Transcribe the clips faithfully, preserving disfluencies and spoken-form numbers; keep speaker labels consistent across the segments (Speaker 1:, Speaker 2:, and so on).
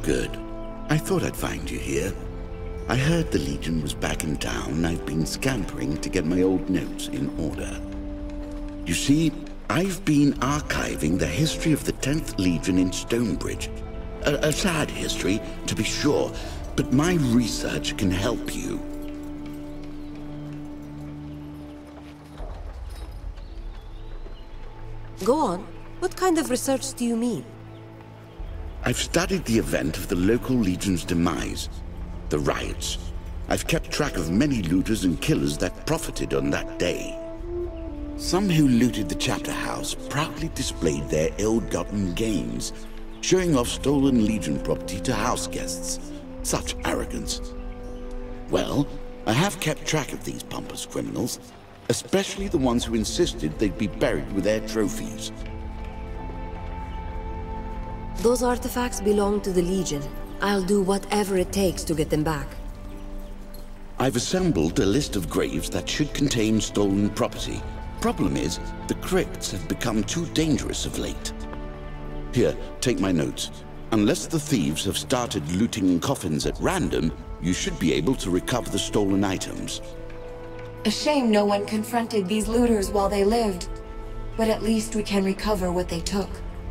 Speaker 1: good. I thought I'd find you here. I heard the Legion was back in town, and I've been scampering to get my old notes in order. You see, I've been archiving the history of the tenth Legion in Stonebridge. A, a sad history, to be sure, but my research can help you.
Speaker 2: Go on. What kind of research do you mean?
Speaker 1: I've studied the event of the local Legion's demise, the riots. I've kept track of many looters and killers that profited on that day. Some who looted the chapter house proudly displayed their ill-gotten gains, showing off stolen Legion property to house guests. Such arrogance. Well, I have kept track of these pompous criminals, especially the ones who insisted they'd be buried with their trophies.
Speaker 2: Those artifacts belong to the Legion. I'll do whatever it takes to get them back.
Speaker 1: I've assembled a list of graves that should contain stolen property. Problem is, the crypts have become too dangerous of late. Here, take my notes. Unless the thieves have started looting coffins at random, you should be able to recover the stolen items.
Speaker 3: A shame no one confronted these looters while they lived. But at least we can recover what they took.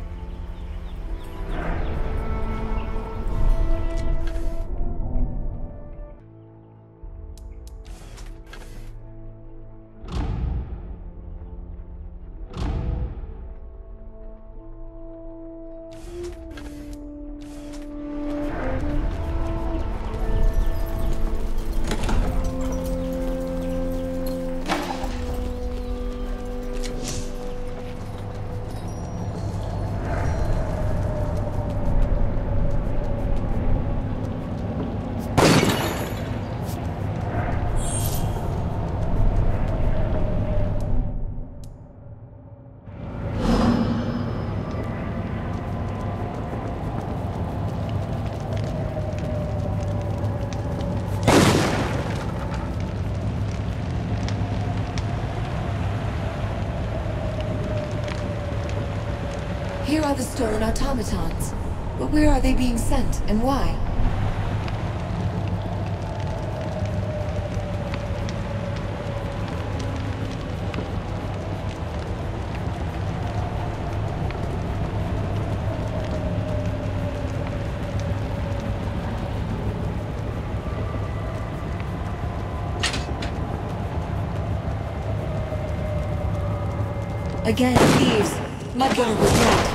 Speaker 3: Here are the stolen automatons. But where are they being sent, and why? Again, thieves. Mudgunner was right.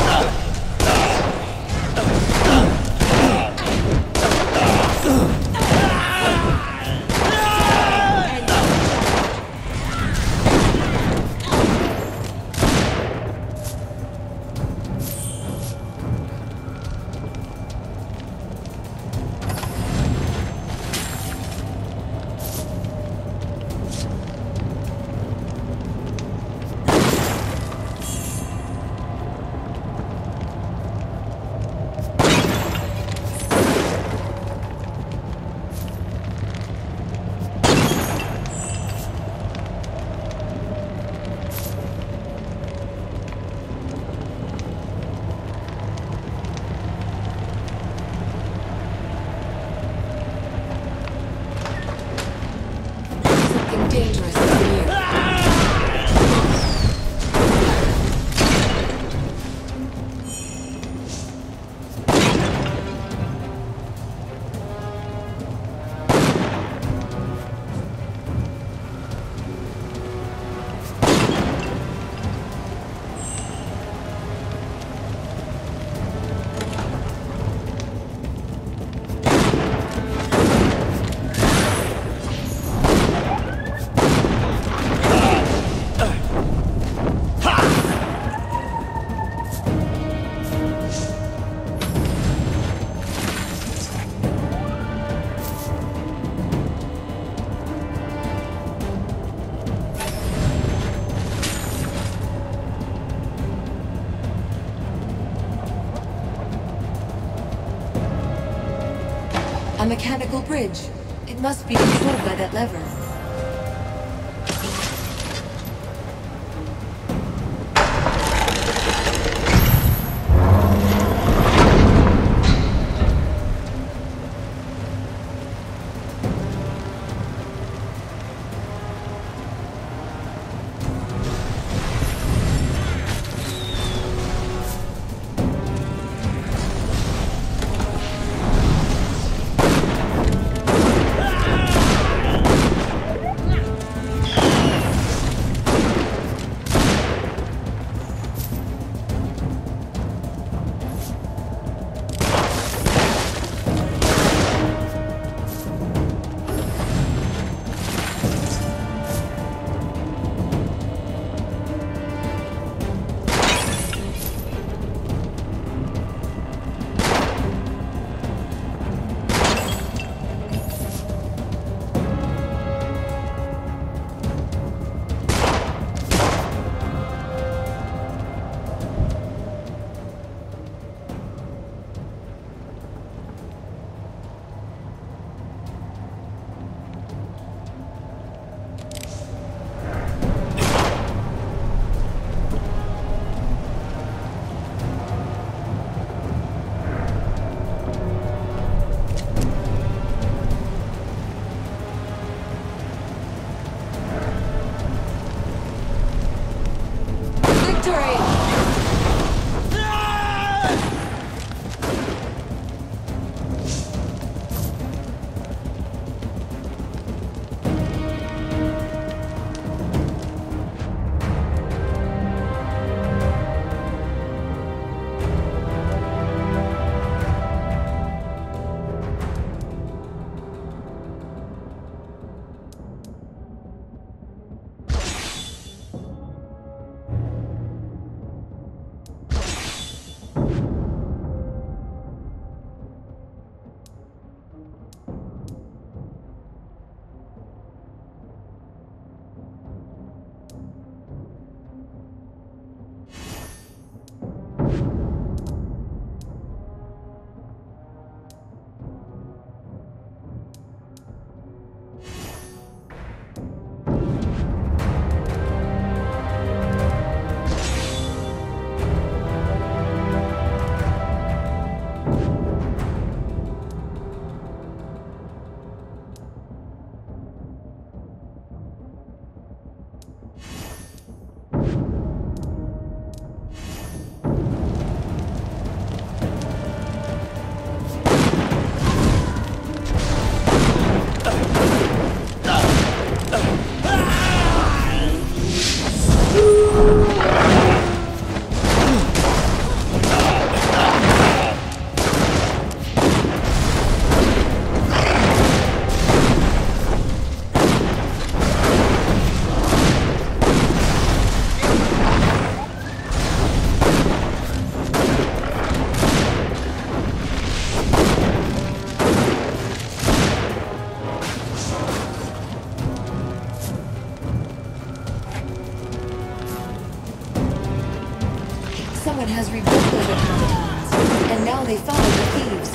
Speaker 3: A mechanical bridge. It must be controlled by that lever. now they follow the thieves.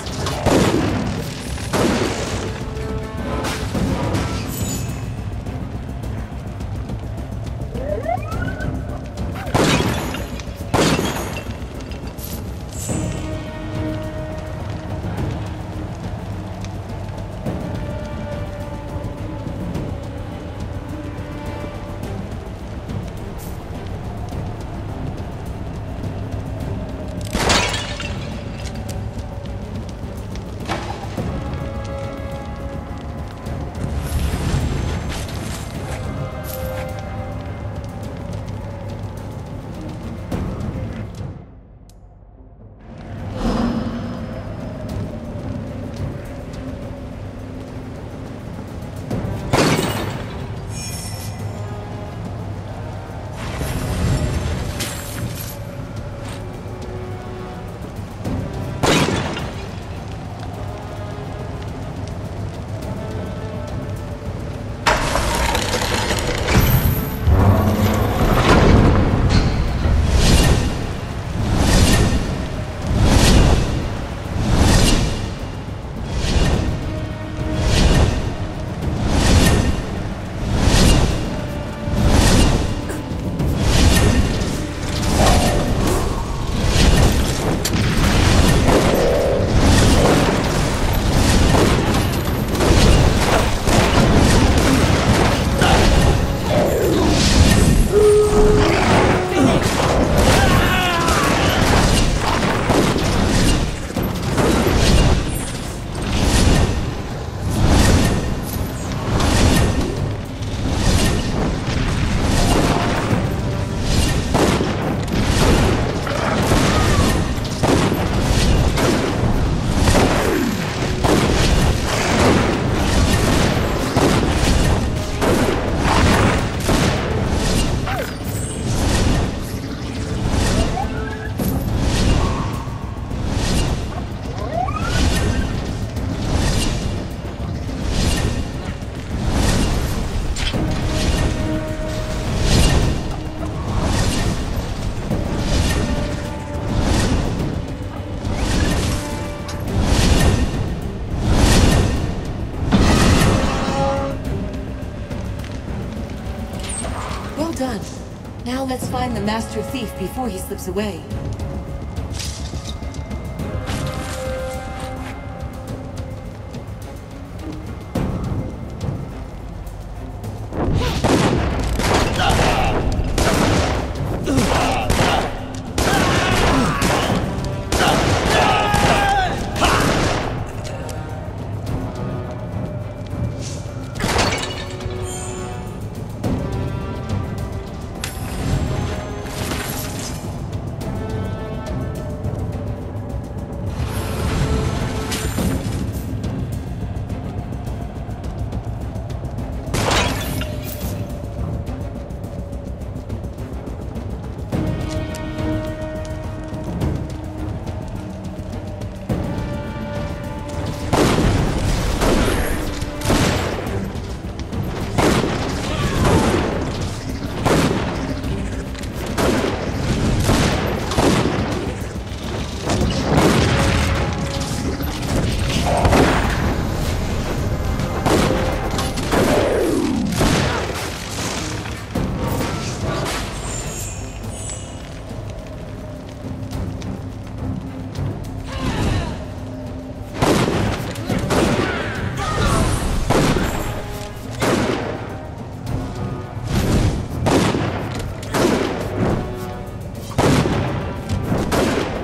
Speaker 3: Done. Now let's find the master thief before he slips away.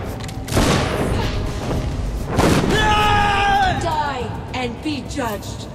Speaker 4: Be judged.